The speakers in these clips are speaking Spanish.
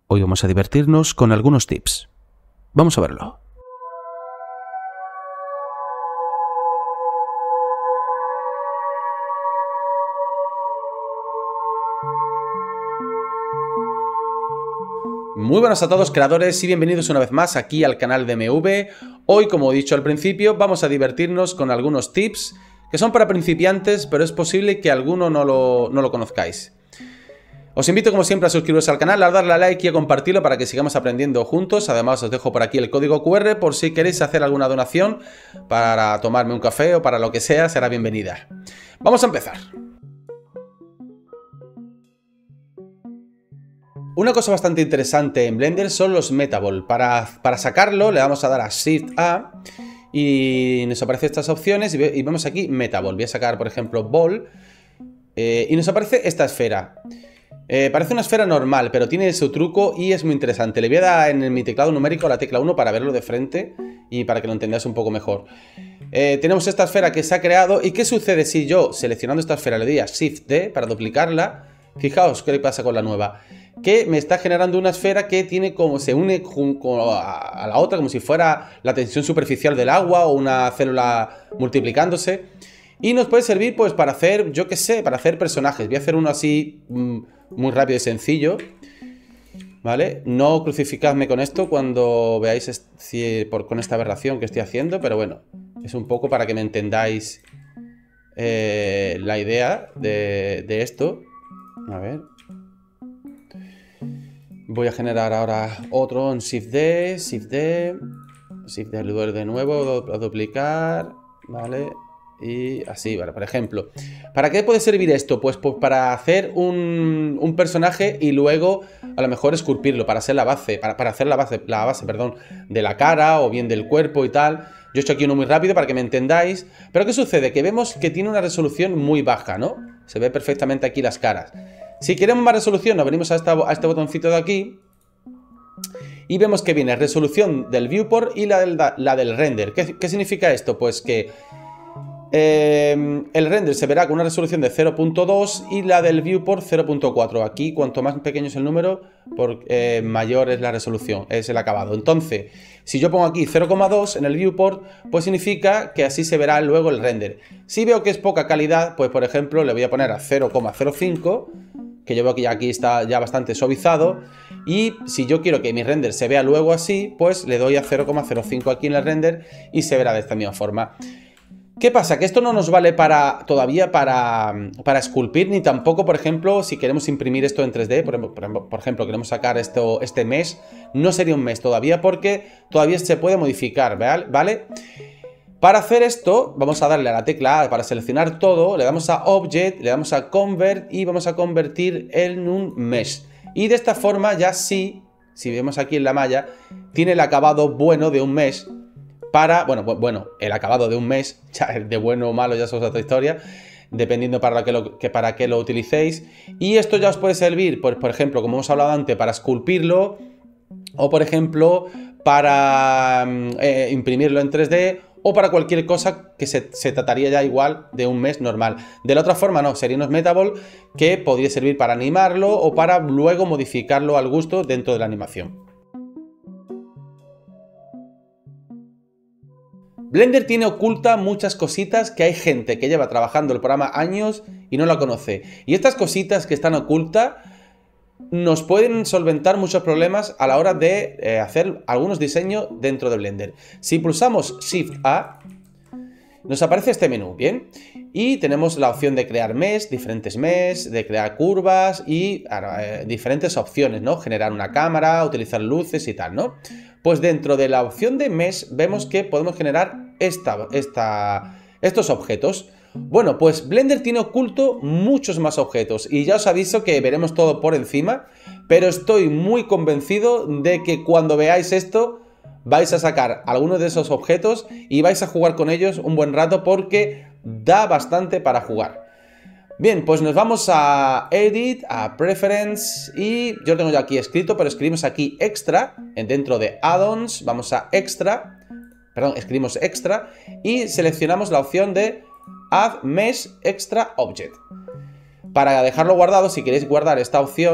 Hoy vamos a divertirnos con algunos tips. Vamos a verlo. Muy buenas a todos creadores y bienvenidos una vez más aquí al canal de MV. Hoy, como he dicho al principio, vamos a divertirnos con algunos tips que son para principiantes, pero es posible que alguno no lo conozcáis. Os invito como siempre a suscribiros al canal, a darle a like y a compartirlo para que sigamos aprendiendo juntos. Además os dejo por aquí el código QR por si queréis hacer alguna donación para tomarme un café o para lo que sea, será bienvenida. Vamos a empezar. Una cosa bastante interesante en Blender son los Metaball. Para sacarlo le vamos a dar a Shift A y nos aparecen estas opciones y vemos aquí Metaball. Voy a sacar por ejemplo Ball y nos aparece esta esfera. Parece una esfera normal, pero tiene su truco y es muy interesante. Le voy a dar en mi teclado numérico la tecla 1 para verlo de frente y para que lo entendáis un poco mejor. Tenemos esta esfera que se ha creado. ¿Y qué sucede si yo, seleccionando esta esfera, le doy a Shift D para duplicarla? Fijaos qué pasa con la nueva. Que me está generando una esfera que tiene como se une a la otra, como si fuera la tensión superficial del agua o una célula multiplicándose. Y nos puede servir pues para hacer, yo qué sé, para hacer personajes. Voy a hacer uno así muy rápido y sencillo, ¿vale? No crucificadme con esto cuando veáis con esta aberración que estoy haciendo, pero bueno, es un poco para que me entendáis la idea de esto. A ver. Voy a generar ahora otro en Shift D, Shift D, Shift D de nuevo, a duplicar, ¿vale? Y así, ¿vale? Por ejemplo, ¿para qué puede servir esto? Pues para hacer un personaje y luego a lo mejor esculpirlo, para hacer la base, para hacer la base, perdón, de la cara o bien del cuerpo y tal. Yo he hecho aquí uno muy rápido para que me entendáis. Pero ¿qué sucede? Que vemos que tiene una resolución muy baja, ¿no? Se ve perfectamente aquí las caras. Si queremos más resolución, nos venimos a este botoncito de aquí y vemos que viene resolución del viewport y la del render. ¿Qué significa esto? Pues que el render se verá con una resolución de 0.2 y la del viewport 0.4. Aquí, cuanto más pequeño es el número, mayor es la resolución, es el acabado. Entonces, si yo pongo aquí 0.2 en el viewport, pues significa que así se verá luego el render. Si veo que es poca calidad, pues por ejemplo le voy a poner a 0.05, que yo veo que aquí está ya bastante suavizado. Y si yo quiero que mi render se vea luego así, pues le doy a 0.05 aquí en el render y se verá de esta misma forma. ¿Qué pasa? Que esto no nos vale todavía para esculpir, ni tampoco, por ejemplo, si queremos imprimir esto en 3D, por ejemplo, queremos sacar este mesh, no sería un mesh todavía porque todavía se puede modificar, ¿vale? Para hacer esto, vamos a darle a la tecla A para seleccionar todo, le damos a Object, le damos a Convert y vamos a convertir en un mesh. Y de esta forma ya sí, si vemos aquí en la malla, tiene el acabado bueno de un mesh. Bueno, el acabado de un mesh, ya de bueno o malo ya es otra historia, dependiendo para qué lo utilicéis. Y esto ya os puede servir, pues, por ejemplo, como hemos hablado antes, para esculpirlo, o por ejemplo, para imprimirlo en 3D, o para cualquier cosa que se trataría ya igual de un mesh normal. De la otra forma no, serían unos Metaball que podría servir para animarlo o para luego modificarlo al gusto dentro de la animación. Blender tiene oculta muchas cositas que hay gente que lleva trabajando el programa años y no la conoce. Y estas cositas que están ocultas nos pueden solventar muchos problemas a la hora de hacer algunos diseños dentro de Blender. Si pulsamos Shift A, nos aparece este menú, ¿bien? Y tenemos la opción de crear mesh, diferentes mesh, de crear curvas y diferentes opciones, ¿no? Generar una cámara, utilizar luces y tal, ¿no? Pues dentro de la opción de mesh vemos que podemos generar estos objetos. Bueno, pues Blender tiene oculto muchos más objetos y ya os aviso que veremos todo por encima, pero estoy muy convencido de que cuando veáis esto vais a sacar algunos de esos objetos y vais a jugar con ellos un buen rato porque da bastante para jugar. Bien, pues nos vamos a Edit, a Preference y yo tengo ya aquí escrito, pero escribimos aquí Extra, dentro de Add-ons, vamos a Extra, perdón, escribimos Extra y seleccionamos la opción de Add Mesh Extra Object. Para dejarlo guardado, si queréis guardar esta opción,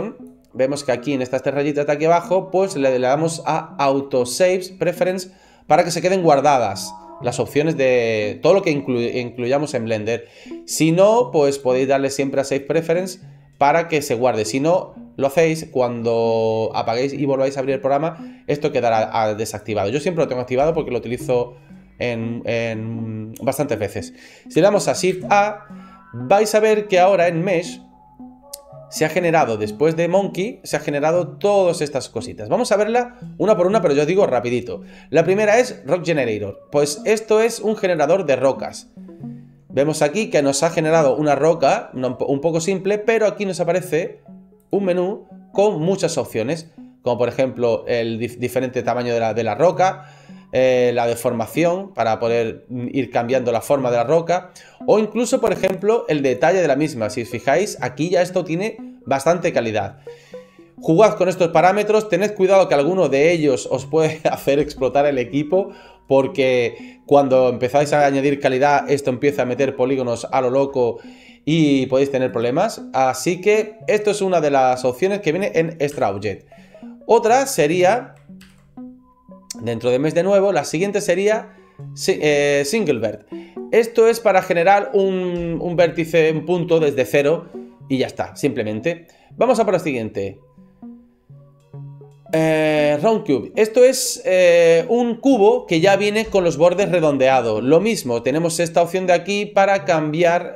vemos que aquí en estas tres rayitas de aquí abajo, pues le damos a Autosaves Preference para que se queden guardadas las opciones de todo lo que incluyamos en Blender. Si no, pues podéis darle siempre a Save Preference para que se guarde. Si no lo hacéis, cuando apaguéis y volváis a abrir el programa, esto quedará desactivado. Yo siempre lo tengo activado porque lo utilizo en bastantes veces. Si le damos a Shift A, vais a ver que ahora en Mesh se ha generado, después de Monkey, se ha generado todas estas cositas. Vamos a verla una por una, pero yo os digo rapidito. La primera es Rock Generator. Pues esto es un generador de rocas. Vemos aquí que nos ha generado una roca, un poco simple, pero aquí nos aparece un menú con muchas opciones, como por ejemplo el diferente tamaño de la roca, la deformación para poder ir cambiando la forma de la roca, o incluso por ejemplo el detalle de la misma. Si os fijáis, aquí ya esto tiene bastante calidad. Jugad con estos parámetros, tened cuidado que alguno de ellos os puede hacer explotar el equipo, porque cuando empezáis a añadir calidad esto empieza a meter polígonos a lo loco y podéis tener problemas. Así que esto es una de las opciones que viene en Extra Object. Otra sería, dentro de Mesh de nuevo, la siguiente sería Single Vert. Esto es para generar un vértice, un punto desde cero y ya está, simplemente. Vamos a por la siguiente. Round Cube. Esto es un cubo que ya viene con los bordes redondeados. Lo mismo, tenemos esta opción de aquí para cambiar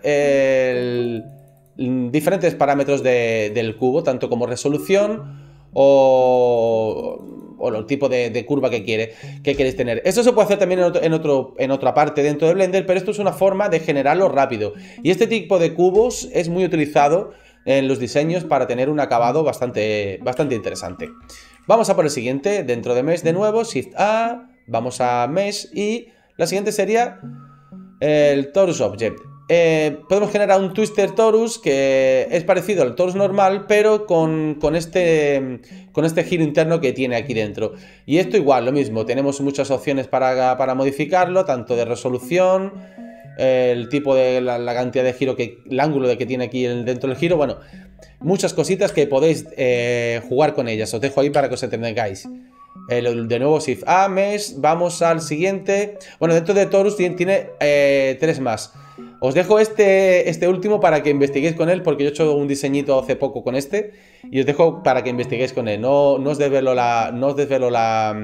diferentes parámetros del cubo, tanto como resolución o el tipo de curva que queréis tener. Esto se puede hacer también en otra parte dentro de Blender, pero esto es una forma de generarlo rápido. Y este tipo de cubos es muy utilizado en los diseños para tener un acabado bastante interesante. Vamos a por el siguiente, dentro de Mesh de nuevo, Shift A, vamos a Mesh y la siguiente sería el Torus Object. Podemos generar un Twister Torus que es parecido al Torus normal, pero con este giro interno que tiene aquí dentro. Y esto igual, lo mismo, tenemos muchas opciones para modificarlo, tanto de resolución, el tipo de la cantidad de giro, el ángulo que tiene aquí dentro del giro, bueno, muchas cositas que podéis jugar con ellas. Os dejo ahí para que os entretengáis. De nuevo Shift A, Mesh, vamos al siguiente. Bueno, dentro de Torus tiene tres más. Os dejo este último para que investiguéis con él, porque yo he hecho un diseñito hace poco con este y os dejo para que investiguéis con él. No os desvelo la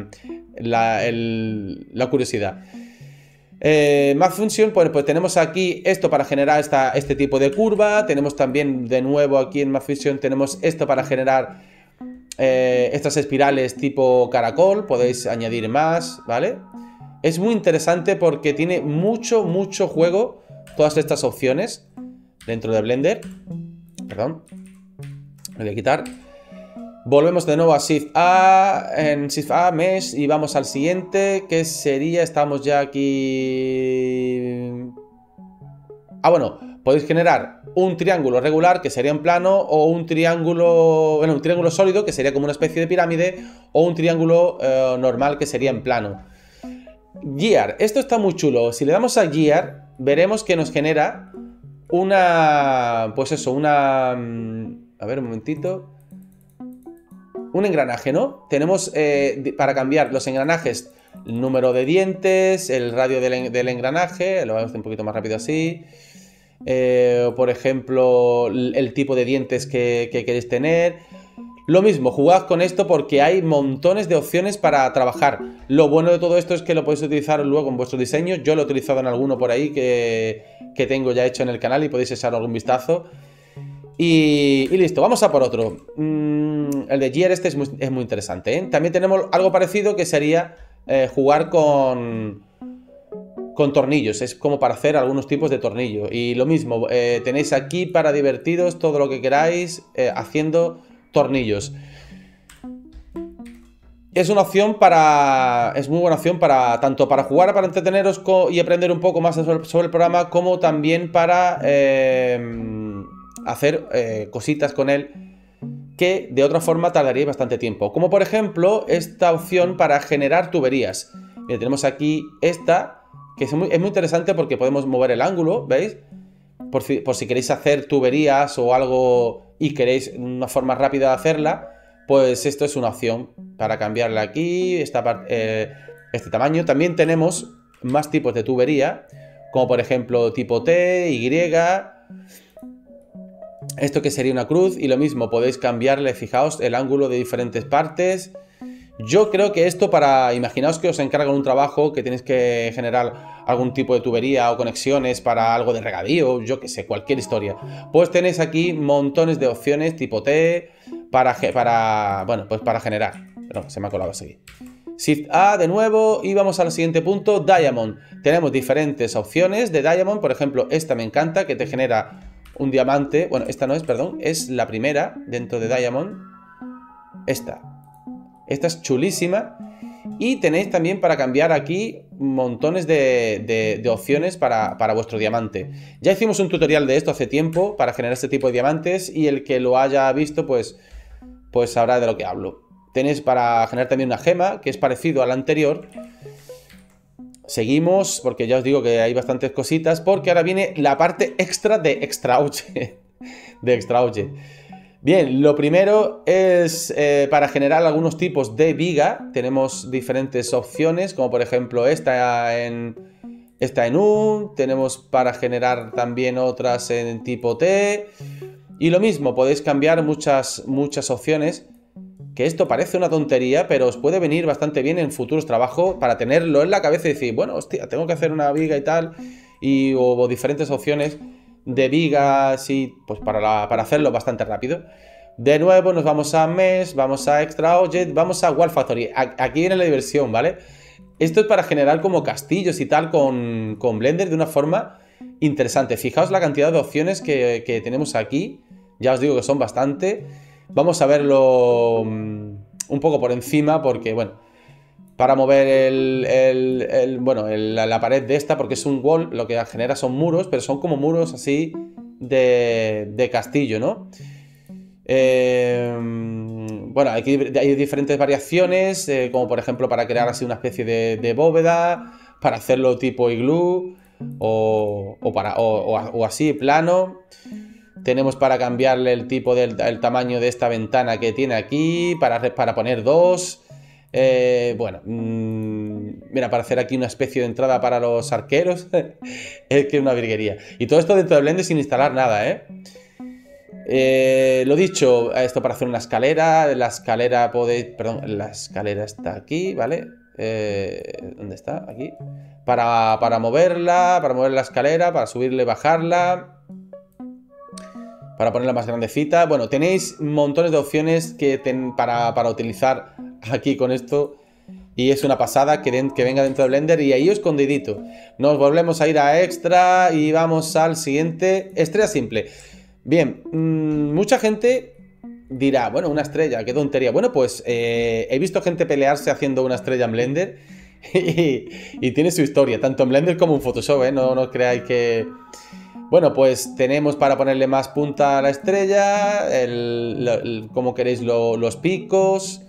curiosidad. Math Function, pues tenemos aquí esto para generar este tipo de curva. Tenemos también de nuevo aquí en Math Function tenemos esto para generar estas espirales tipo caracol. Podéis añadir más, ¿vale? Es muy interesante porque tiene mucho juego todas estas opciones dentro de Blender. Perdón, me voy a quitar. Volvemos de nuevo a Shift A, en Shift A, Mesh, y vamos al siguiente, que sería, estamos ya aquí... bueno, podéis generar un triángulo regular, que sería en plano, o un triángulo, bueno, un triángulo sólido, que sería como una especie de pirámide, o un triángulo normal, que sería en plano. Gear, esto está muy chulo. Si le damos a Gear, veremos que nos genera una... pues eso, una... a ver, un momentito... un engranaje, ¿no? Tenemos para cambiar los engranajes, el número de dientes, el radio del engranaje, lo vamos a hacer un poquito más rápido así. Por ejemplo, el tipo de dientes que queréis tener. Lo mismo, jugad con esto porque hay montones de opciones para trabajar. Lo bueno de todo esto es que lo podéis utilizar luego en vuestros diseños. Yo lo he utilizado en alguno por ahí que tengo ya hecho en el canal y podéis echar algún vistazo. Y listo, vamos a por otro. El de Gear este es muy interesante, ¿eh? También tenemos algo parecido que sería jugar con tornillos. Es como para hacer algunos tipos de tornillo. Y lo mismo, tenéis aquí para divertiros todo lo que queráis haciendo tornillos. Es una opción es muy buena opción tanto para jugar, para entreteneros y aprender un poco más sobre el programa, como también para hacer cositas con él que de otra forma tardaría bastante tiempo. Como por ejemplo esta opción para generar tuberías. Mira, tenemos aquí esta, que es muy interesante porque podemos mover el ángulo, ¿veis? Por si queréis hacer tuberías o algo y queréis una forma rápida de hacerla, pues esto es una opción para cambiarle aquí este tamaño. También tenemos más tipos de tubería, como por ejemplo tipo T, Y, esto que sería una cruz, y lo mismo, podéis cambiarle, fijaos, el ángulo de diferentes partes. Yo creo que esto imaginaos que os encargan un trabajo que tenéis que generar algún tipo de tubería o conexiones para algo de regadío, yo que sé, cualquier historia. Pues tenéis aquí montones de opciones tipo T bueno, pues para generar. Pero se me ha colado así. Shift A de nuevo y vamos al siguiente punto, Diamond. Tenemos diferentes opciones de Diamond, por ejemplo, esta me encanta, que te genera un diamante. Bueno, esta no es, perdón, es la primera dentro de Diamond. Esta es chulísima. Y tenéis también para cambiar aquí montones de opciones para vuestro diamante. Ya hicimos un tutorial de esto hace tiempo para generar este tipo de diamantes, y el que lo haya visto pues sabrá de lo que hablo. Tenéis para generar también una gema, que es parecido al anterior. Seguimos, porque ya os digo que hay bastantes cositas, porque ahora viene la parte extra de Extra Object. Bien, lo primero es para generar algunos tipos de viga. Tenemos diferentes opciones, como por ejemplo esta en U. Tenemos para generar también otras en tipo T. Y lo mismo, podéis cambiar muchas o que esto parece una tontería, pero os puede venir bastante bien en futuros trabajos para tenerlo en la cabeza y decir, bueno, hostia, tengo que hacer una viga y tal, o diferentes opciones de vigas y pues para hacerlo bastante rápido. De nuevo nos vamos a Mesh, vamos a Extra Object, vamos a Wall Factory. Aquí viene la diversión, ¿vale? Esto es para generar como castillos y tal con Blender de una forma interesante. Fijaos la cantidad de opciones que tenemos aquí. Ya os digo que son bastante. Vamos a verlo un poco por encima porque, bueno, para mover la pared de esta, porque es un wall, lo que genera son muros, pero son como muros así de castillo, ¿no? Bueno, aquí hay diferentes variaciones, como por ejemplo para crear así una especie de bóveda, para hacerlo tipo iglú o así, plano. Tenemos para cambiarle el tipo el tamaño de esta ventana que tiene aquí, para poner dos. Mira, para hacer aquí una especie de entrada para los arqueros. Es que es una virguería. Y todo esto dentro de Blender sin instalar nada, ¿eh? Lo dicho, esto para hacer una escalera. La escalera la escalera está aquí, ¿vale? ¿Dónde está? Aquí. Para moverla, para mover la escalera, para subirla y bajarla, para ponerla más grandecita. Bueno, tenéis montones de opciones para utilizar aquí con esto. Y es una pasada que venga dentro de Blender y ahí escondidito. Nos volvemos a ir a Extra y vamos al siguiente. Estrella simple. Bien, mucha gente dirá, bueno, una estrella, qué tontería. Bueno, pues he visto gente pelearse haciendo una estrella en Blender y tiene su historia, tanto en Blender como en Photoshop, ¿eh? No creáis que... Bueno, pues tenemos para ponerle más punta a la estrella, como queréis los picos.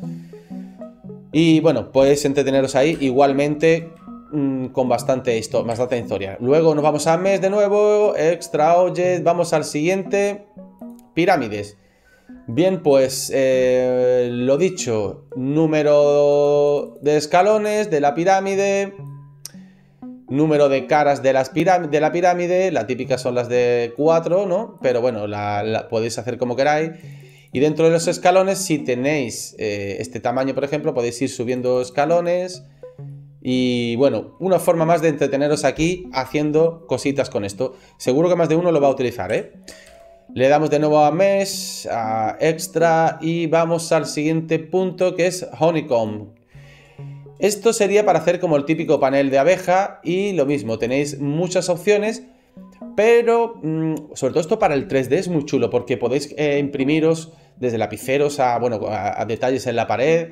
Y bueno, podéis entreteneros ahí igualmente con bastante historia. Luego nos vamos a Mesh de nuevo, Extra Object, vamos al siguiente, pirámides. Bien, pues lo dicho, número de escalones de la pirámide, número de caras de la pirámide, la típica son las de 4, ¿no? Pero bueno, la podéis hacer como queráis. Y dentro de los escalones, si tenéis este tamaño, por ejemplo, podéis ir subiendo escalones. Y bueno, una forma más de entreteneros aquí haciendo cositas con esto. Seguro que más de uno lo va a utilizar, ¿eh? Le damos de nuevo a Mesh, a Extra y vamos al siguiente punto que es Honeycomb. Esto sería para hacer como el típico panel de abeja y lo mismo, tenéis muchas opciones, pero sobre todo esto para el 3D es muy chulo porque podéis imprimiros desde lapiceros a detalles en la pared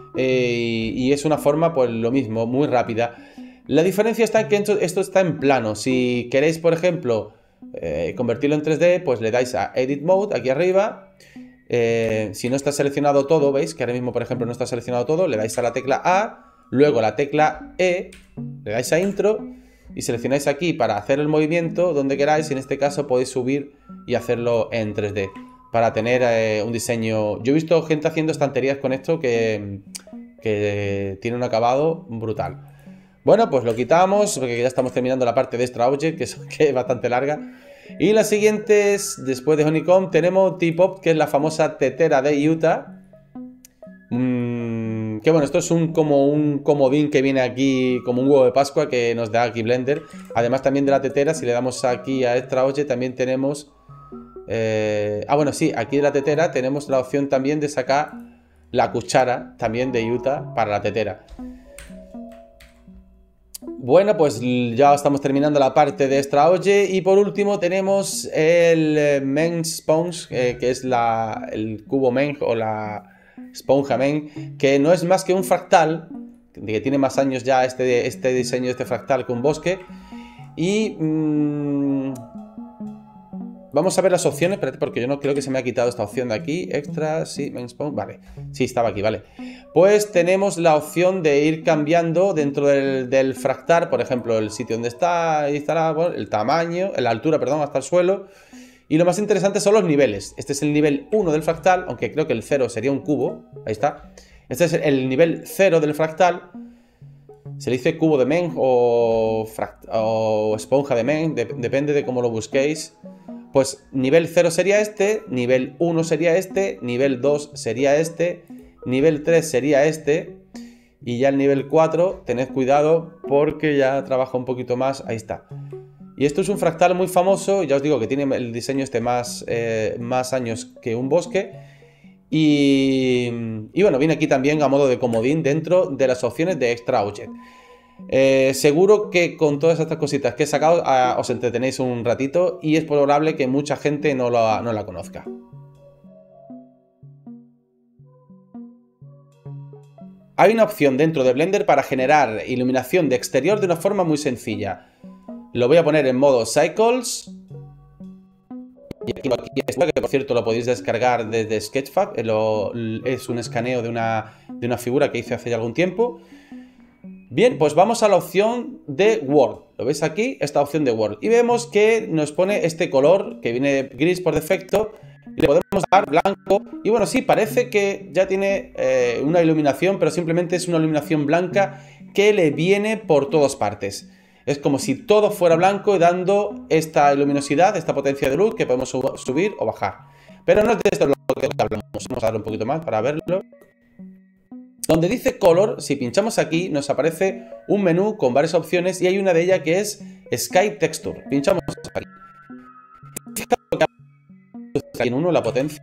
y es una forma, pues lo mismo, muy rápida. La diferencia está en que esto está en plano. Si queréis, por ejemplo, convertirlo en 3D, pues le dais a Edit Mode aquí arriba. Si no está seleccionado todo, veis que ahora mismo, por ejemplo, no está seleccionado todo, le dais a la tecla A, luego la tecla E, le dais a Intro y seleccionáis aquí para hacer el movimiento donde queráis, y en este caso podéis subir y hacerlo en 3D. para tener un diseño. Yo he visto gente haciendo estanterías con esto que tiene un acabado brutal. Bueno, pues lo quitamos porque ya estamos terminando la parte de Extra Object, que es bastante larga. Y las siguientes, después de Honeycomb, tenemos T-Pop, que es la famosa tetera de Utah. Que bueno, esto es como un comodín que viene aquí, como un huevo de Pascua que nos da aquí Blender. Además también de la tetera, si le damos aquí a Extra Object, también tenemos... bueno, sí, aquí de la tetera tenemos la opción también de sacar la cuchara también de Utah para la tetera. Bueno, pues ya estamos terminando la parte de Extra Object. Y por último tenemos el Meng Sponge, que es el cubo Meng o la esponja Meng, que no es más que un fractal, que tiene más años ya este diseño de este fractal que un bosque. Y vamos a ver las opciones, espérate, porque yo no creo que se me ha quitado esta opción de aquí. Extra, sí, Main Spawn, vale. Sí, estaba aquí, vale. Pues tenemos la opción de ir cambiando dentro del fractal, por ejemplo, el sitio donde está instalado, bueno, el tamaño, la altura, perdón, hasta el suelo. Y lo más interesante son los niveles. Este es el nivel 1 del fractal, aunque creo que el 0 sería un cubo. Ahí está. Este es el nivel 0 del fractal. Se le dice cubo de Meng o esponja de Meng, depende de cómo lo busquéis. Pues nivel 0 sería este, nivel 1 sería este, nivel 2 sería este, nivel 3 sería este, y ya el nivel 4, tened cuidado porque ya trabaja un poquito más, ahí está. Y esto es un fractal muy famoso, ya os digo que tiene el diseño este más años que un bosque. Y bueno, viene aquí también a modo de comodín dentro de las opciones de Extra Object. Seguro que con todas estas cositas que he sacado os entretenéis un ratito y es probable que mucha gente no la conozca. Hay una opción dentro de Blender para generar iluminación de exterior de una forma muy sencilla. Lo voy a poner en modo Cycles. Y aquí está, que por cierto lo podéis descargar desde Sketchfab. Es un escaneo de una figura que hice hace ya algún tiempo. Bien, pues vamos a la opción de World. ¿Lo veis aquí? Esta opción de World. Y vemos que nos pone este color que viene gris por defecto. Y le podemos dar blanco. Y bueno, sí, parece que ya tiene una iluminación, pero simplemente es una iluminación blanca que le viene por todas partes. Es como si todo fuera blanco y dando esta luminosidad, esta potencia de luz que podemos subir o bajar. Pero no es de esto lo que hablamos. Vamos a darle un poquito más para verlo. Donde dice Color, si pinchamos aquí, nos aparece un menú con varias opciones y hay una de ellas que es Sky Texture. Pinchamos aquí. En uno la potencia.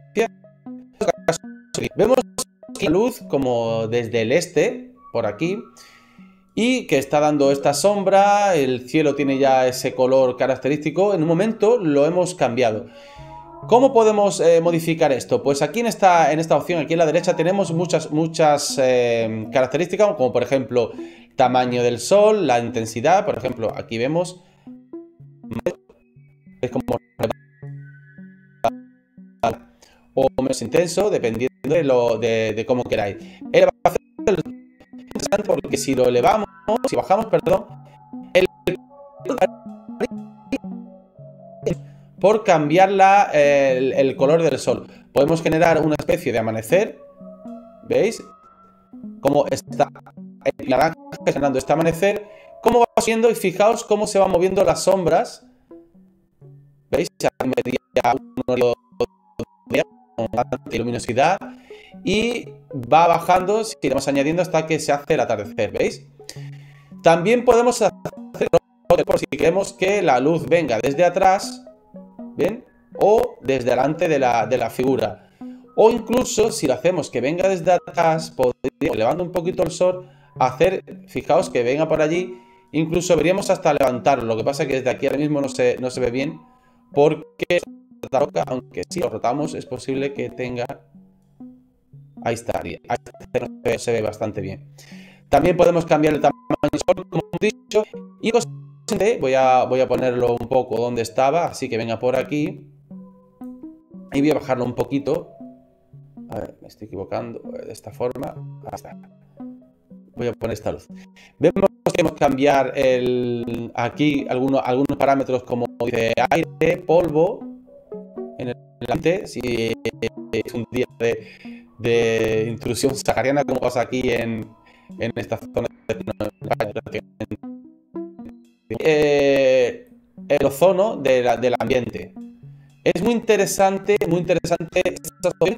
Vemos la luz como desde el este, por aquí, y que está dando esta sombra. El cielo tiene ya ese color característico. En un momento lo hemos cambiado. ¿Cómo podemos modificar esto? Pues aquí en esta opción, aquí a la derecha, tenemos muchas características, como por ejemplo tamaño del sol, la intensidad. Por ejemplo, aquí vemos es como o menos intenso, dependiendo de cómo queráis. Elevación es interesante porque si lo elevamos, si bajamos, perdón, por cambiar el color del sol. Podemos generar una especie de amanecer. ¿Veis? Como está el naranja generando este amanecer. Cómo va subiendo y fijaos cómo se van moviendo las sombras. ¿Veis? Se medía con bastante luminosidad. Y va bajando, si iremos añadiendo hasta que se hace el atardecer. ¿Veis? También podemos hacer por si queremos que la luz venga desde atrás. ¿Bien? O desde delante de la figura. O incluso, si lo hacemos que venga desde atrás, podríamos, elevando un poquito el sol, fijaos que venga por allí, incluso veríamos hasta levantarlo. Lo que pasa es que desde aquí ahora mismo no se ve bien, porque aunque si lo rotamos, es posible que tenga... Ahí estaría. Ahí se ve bastante bien. También podemos cambiar el tamaño del sol, como hemos dicho, y voy a ponerlo un poco donde estaba, así que venga por aquí. Y voy a bajarlo un poquito. A ver, me estoy equivocando. De esta forma. Ahí está. Voy a poner esta luz. Vemos que podemos cambiar aquí algunos parámetros como dice aire, polvo. En el la mente, si es un día de intrusión sahariana, como pasa aquí en esta zona el ozono del ambiente. Es muy interesante estas opciones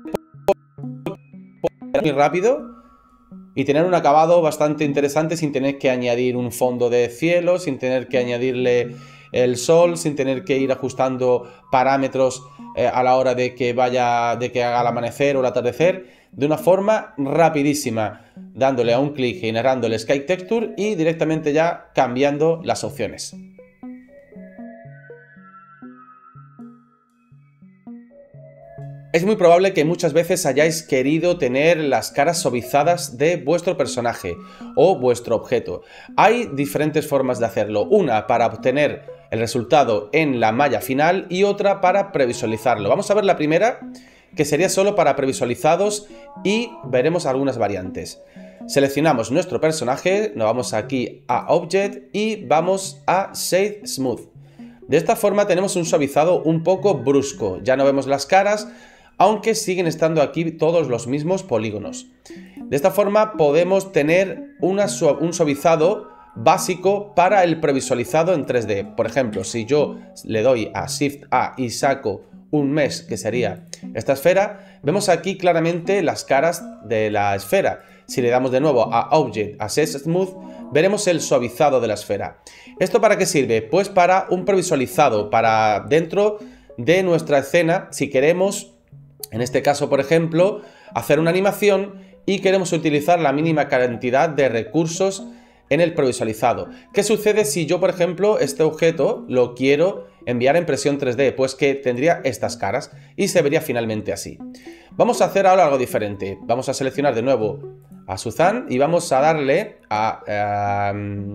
muy rápido y tener un acabado bastante interesante sin tener que añadir un fondo de cielo, sin tener que añadirle el sol, sin tener que ir ajustando parámetros a la hora de que haga el amanecer o el atardecer, de una forma rapidísima, dándole a un clic, generando el Sky Texture y directamente ya cambiando las opciones. Es muy probable que muchas veces hayáis querido tener las caras suavizadas de vuestro personaje o vuestro objeto. Hay diferentes formas de hacerlo. Una para obtener el resultado en la malla final y otra para previsualizarlo. Vamos a ver la primera, que sería solo para previsualizados, y veremos algunas variantes. Seleccionamos nuestro personaje, nos vamos aquí a Object y vamos a Shade Smooth. De esta forma tenemos un suavizado un poco brusco. Ya no vemos las caras, aunque siguen estando aquí todos los mismos polígonos. De esta forma podemos tener un suavizado básico para el previsualizado en 3D. Por ejemplo, si yo le doy a Shift A y saco un mesh, que sería esta esfera, vemos aquí claramente las caras de la esfera. Si le damos de nuevo a Object, a Shade Smooth, veremos el suavizado de la esfera. ¿Esto para qué sirve? Pues para un previsualizado, para dentro de nuestra escena, si queremos, en este caso, por ejemplo, hacer una animación y queremos utilizar la mínima cantidad de recursos en el previsualizado. ¿Qué sucede si yo, por ejemplo, este objeto lo quiero enviar a impresión 3D? Pues que tendría estas caras y se vería finalmente así. Vamos a hacer ahora algo diferente. Vamos a seleccionar de nuevo a Suzanne y vamos a darle a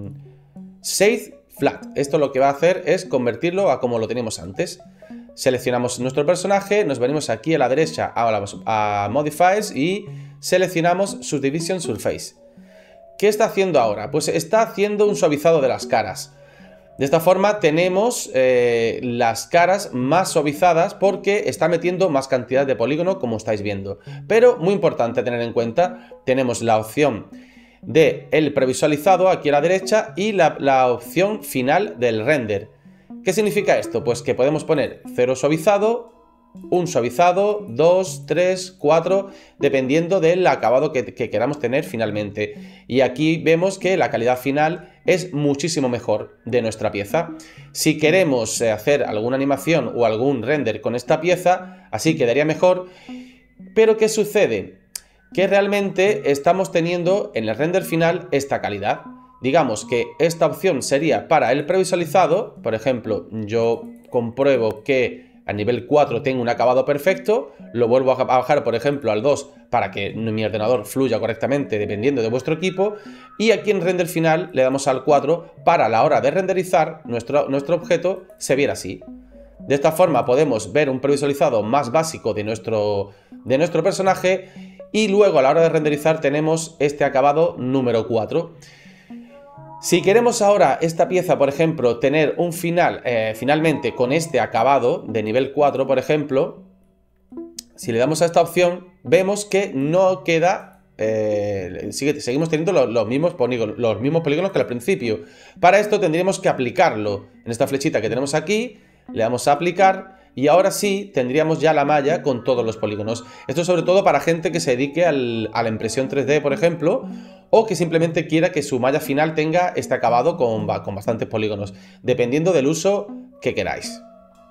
Shade Flat. Esto lo que va a hacer es convertirlo a como lo teníamos antes. Seleccionamos nuestro personaje, nos venimos aquí a la derecha a Modifiers y seleccionamos Subdivision Surface. ¿Qué está haciendo ahora? Pues está haciendo un suavizado de las caras. De esta forma tenemos las caras más suavizadas porque está metiendo más cantidad de polígono, como estáis viendo. Pero muy importante tener en cuenta, tenemos la opción de el previsualizado aquí a la derecha y la opción final del render. ¿Qué significa esto? Pues que podemos poner 0 suavizado, 1 suavizado, 2, 3, 4, dependiendo del acabado que queramos tener finalmente. Y aquí vemos que la calidad final es muchísimo mejor de nuestra pieza. Si queremos hacer alguna animación o algún render con esta pieza, así quedaría mejor. Pero ¿qué sucede? Que realmente estamos teniendo en el render final esta calidad. Digamos que esta opción sería para el previsualizado. Por ejemplo, yo compruebo que a nivel 4 tengo un acabado perfecto, lo vuelvo a bajar, por ejemplo, al 2 para que mi ordenador fluya correctamente dependiendo de vuestro equipo, y aquí en render final le damos al 4 para a la hora de renderizar nuestro objeto se viera así. De esta forma podemos ver un previsualizado más básico de nuestro personaje, y luego a la hora de renderizar tenemos este acabado número 4. Si queremos ahora esta pieza, por ejemplo, tener un final finalmente con este acabado de nivel 4, por ejemplo, si le damos a esta opción, vemos que no queda, seguimos teniendo los mismos polígonos que al principio. Para esto tendríamos que aplicarlo en esta flechita que tenemos aquí, le damos a aplicar y ahora sí tendríamos ya la malla con todos los polígonos. Esto sobre todo para gente que se dedique a la impresión 3D, por ejemplo, o que simplemente quiera que su malla final tenga este acabado con bastantes polígonos, dependiendo del uso que queráis.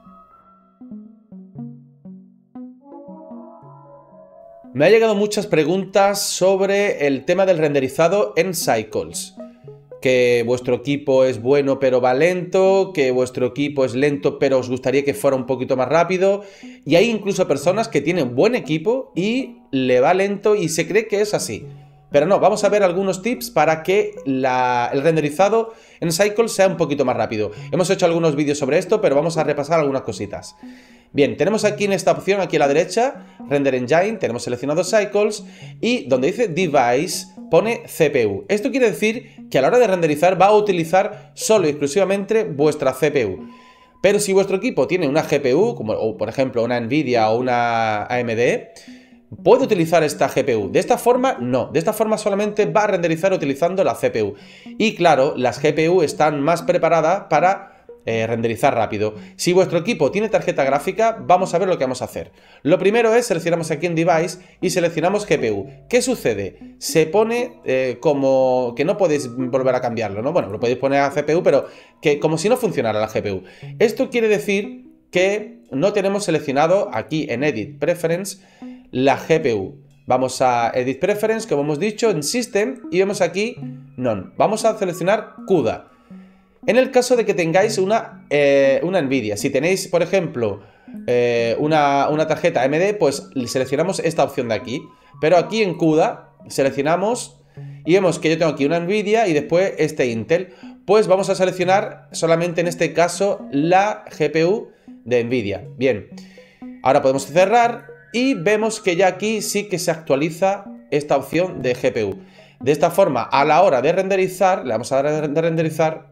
Me han llegado muchas preguntas sobre el tema del renderizado en Cycles. Que vuestro equipo es bueno pero va lento, que vuestro equipo es lento pero os gustaría que fuera un poquito más rápido. Y hay incluso personas que tienen buen equipo y le va lento y se cree que es así. Pero no, vamos a ver algunos tips para que el renderizado en Cycles sea un poquito más rápido. Hemos hecho algunos vídeos sobre esto, pero vamos a repasar algunas cositas. Bien, tenemos aquí en esta opción, aquí a la derecha, Render Engine, tenemos seleccionado Cycles y donde dice Device pone CPU. Esto quiere decir que a la hora de renderizar va a utilizar solo y exclusivamente vuestra CPU. Pero si vuestro equipo tiene una GPU, como o por ejemplo una Nvidia o una AMD, ¿puede utilizar esta GPU? De esta forma, no. De esta forma solamente va a renderizar utilizando la CPU. Y claro, las GPU están más preparadas para renderizar rápido. Si vuestro equipo tiene tarjeta gráfica, vamos a ver lo que vamos a hacer. Lo primero es, seleccionamos aquí en Device y seleccionamos GPU. ¿Qué sucede? Se pone como que no podéis volver a cambiarlo, ¿no? Bueno, lo podéis poner a CPU, pero que como si no funcionara la GPU. Esto quiere decir que no tenemos seleccionado aquí en Edit Preference la GPU. Vamos a Edit Preference, como hemos dicho, en System y vemos aquí None. Vamos a seleccionar CUDA. En el caso de que tengáis una Nvidia, si tenéis, por ejemplo, una tarjeta AMD, pues seleccionamos esta opción de aquí. Pero aquí en CUDA seleccionamos y vemos que yo tengo aquí una Nvidia y después este Intel. Pues vamos a seleccionar solamente en este caso la GPU de Nvidia. Bien, ahora podemos cerrar y vemos que ya aquí sí que se actualiza esta opción de GPU. De esta forma, a la hora de renderizar, le vamos a dar de renderizar,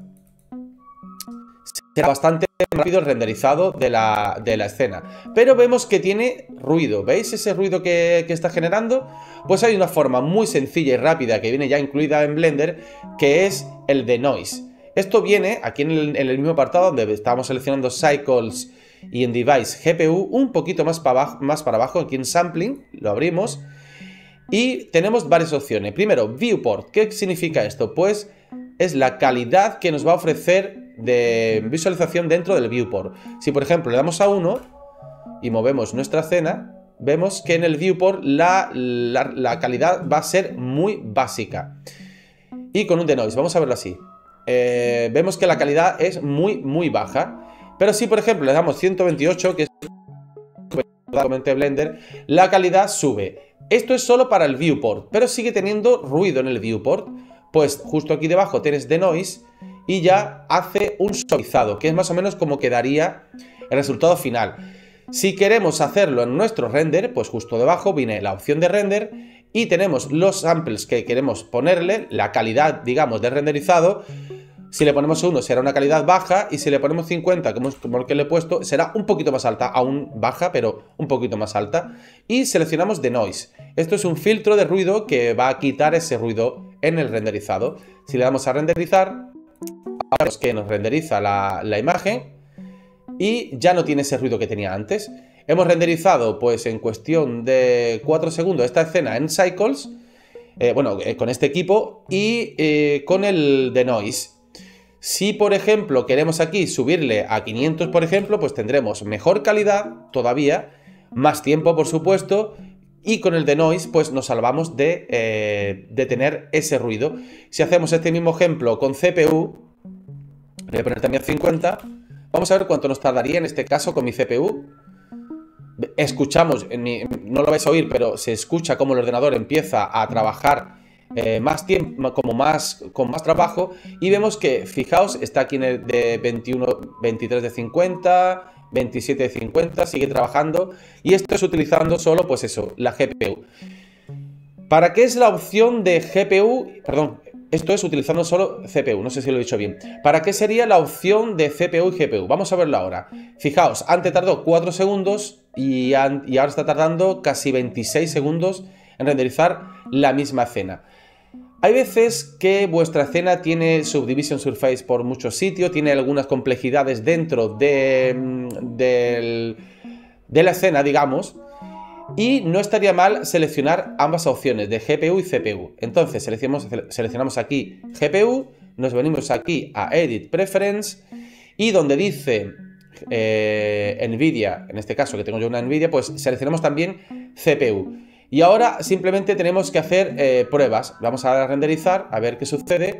será bastante rápido el renderizado de la escena. Pero vemos que tiene ruido. ¿Veis ese ruido que está generando? Pues hay una forma muy sencilla y rápida que viene ya incluida en Blender, que es el de Noise. Esto viene aquí en el mismo apartado donde estábamos seleccionando Cycles y en Device GPU, un poquito más para abajo, aquí en Sampling, lo abrimos y tenemos varias opciones. Primero, Viewport. ¿Qué significa esto? Pues es la calidad que nos va a ofrecer de visualización dentro del Viewport. Si por ejemplo le damos a 1 y movemos nuestra escena, vemos que en el Viewport la calidad va a ser muy básica. Y con un denoise, vamos a verlo así. Vemos que la calidad es muy baja. Pero si por ejemplo le damos 128, que es comenté Blender, la calidad sube. Esto es solo para el Viewport, pero sigue teniendo ruido en el Viewport. Pues justo aquí debajo tienes denoise y ya hace un suavizado, que es más o menos como quedaría el resultado final. Si queremos hacerlo en nuestro render, pues justo debajo viene la opción de render y tenemos los samples que queremos ponerle, la calidad, digamos, de renderizado. Si le ponemos 1 será una calidad baja y si le ponemos 50, como el que le he puesto, será un poquito más alta, aún baja, pero un poquito más alta. Y seleccionamos Denoise. Esto es un filtro de ruido que va a quitar ese ruido en el renderizado. Si le damos a renderizar, vemos que nos renderiza la imagen y ya no tiene ese ruido que tenía antes. Hemos renderizado pues en cuestión de 4 segundos esta escena en Cycles, con este equipo y con el Denoise. Si por ejemplo queremos aquí subirle a 500 por ejemplo, pues tendremos mejor calidad todavía, más tiempo por supuesto, y con el denoise pues nos salvamos de tener ese ruido. Si hacemos este mismo ejemplo con CPU, voy a poner también 50, vamos a ver cuánto nos tardaría en este caso con mi CPU. Escuchamos, no lo vais a oír, pero se escucha cómo el ordenador empieza a trabajar más tiempo, con más trabajo, y vemos que, fijaos, está aquí en el de 21, 23 de 50, 27 de 50, sigue trabajando, y esto es utilizando solo, pues eso, la GPU. ¿Para qué es la opción de GPU? Perdón, esto es utilizando solo CPU, no sé si lo he dicho bien. ¿Para qué sería la opción de CPU y GPU? Vamos a verlo ahora. Fijaos, antes tardó 4 segundos y ahora está tardando casi 26 segundos en renderizar la misma escena. Hay veces que vuestra escena tiene Subdivision Surface por muchos sitios, tiene algunas complejidades dentro de la escena, digamos, y no estaría mal seleccionar ambas opciones de GPU y CPU. Entonces seleccionamos aquí GPU, nos venimos aquí a Edit Preference y donde dice Nvidia, en este caso que tengo yo una Nvidia, pues seleccionamos también CPU. Y ahora simplemente tenemos que hacer pruebas. Vamos a renderizar, a ver qué sucede.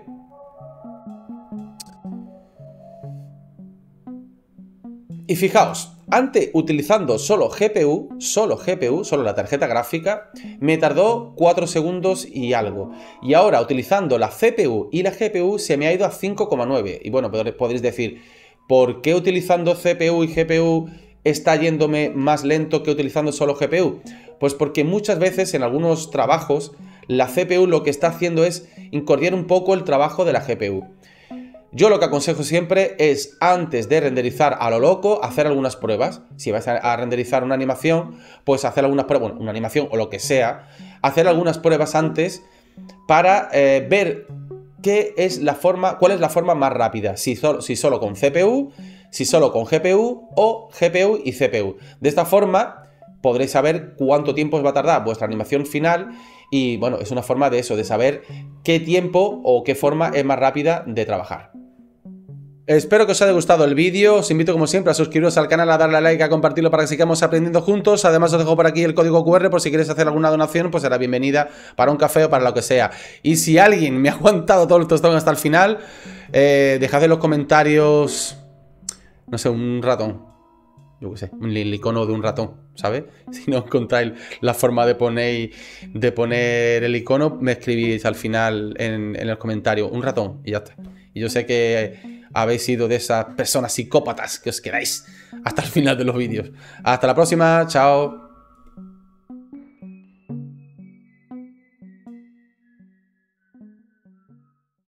Y fijaos, antes utilizando solo la tarjeta gráfica, me tardó 4 segundos y algo. Y ahora utilizando la CPU y la GPU se me ha ido a 5,9. Y bueno, podréis decir, ¿por qué utilizando CPU y GPU está yéndome más lento que utilizando solo GPU? Pues porque muchas veces en algunos trabajos la CPU lo que está haciendo es incordiar un poco el trabajo de la GPU. Yo lo que aconsejo siempre es, antes de renderizar a lo loco, hacer algunas pruebas. Si vais a renderizar una animación, pues hacer algunas pruebas, bueno, una animación o lo que sea, hacer algunas pruebas antes para ver cuál es la forma más rápida, si solo con CPU, si solo con GPU o GPU y CPU. De esta forma podréis saber cuánto tiempo os va a tardar vuestra animación final y bueno, es una forma de eso, de saber qué tiempo o qué forma es más rápida de trabajar. Espero que os haya gustado el vídeo, os invito como siempre a suscribiros al canal, a darle a like, a compartirlo para que sigamos aprendiendo juntos. Además os dejo por aquí el código QR por si queréis hacer alguna donación, pues será bienvenida para un café o para lo que sea. Y si alguien me ha aguantado todo el tostón hasta el final, dejad en los comentarios, no sé, un ratón. Yo qué sé, el icono de un ratón, ¿sabes? Si no encontráis la forma de poner el icono, me escribís al final en el comentario, un ratón, y ya está. Y yo sé que habéis sido de esas personas psicópatas que os quedáis hasta el final de los vídeos. Hasta la próxima, chao.